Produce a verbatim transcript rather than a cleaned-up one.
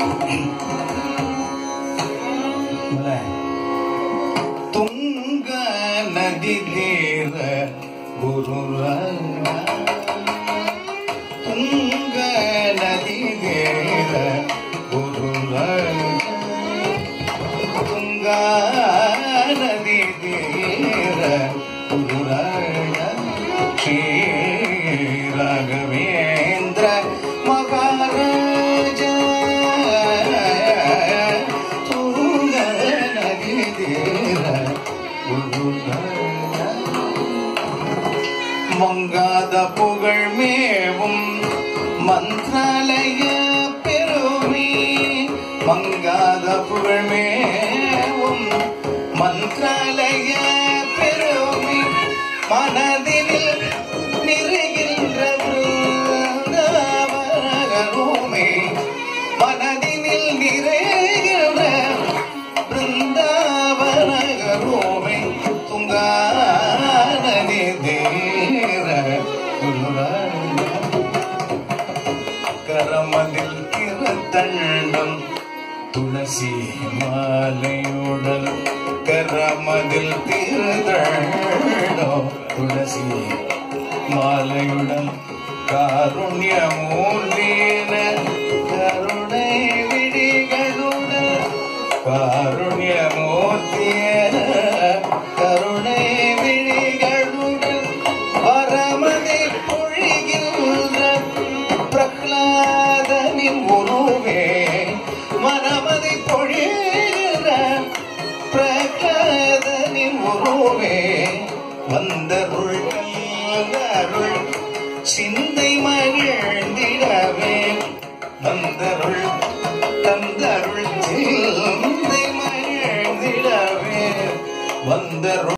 துங்க நதி தேவ குரு துங்க நதி தேவ குரு துங்க நதி தேவ குரு ஸ்ரீ ராகவேந்திர மகாராஜ துங்க நதி தேவ குரு மங்காத புகழ் மேவும் மந்திராலய பெருமை மங்காத புகழ் மேவும் மந்திராலய பெருமை மனதில் நிறைகின்ற பிருந்தாவனமே மனதினில் நிறைகின்ற பிருந்தாவனமே துங்கா நதி தேர கரமதில் திருத்தண்டம் துளசி மாலையுடல் கரமதில் திருத்தண்டம் துளசி மாலையுடல் காருண்யமூர்த்தீன கருணை விழிகளுடன் காருண்யமூர்த்தியன கருணை விழிகளுடன் வரமதை பொழிகின்ற பிரகலாதனின் உருவே மனமதை பொழிகிற பிரகலாதனின் உருவே வந்தருள் அருள் சின்ன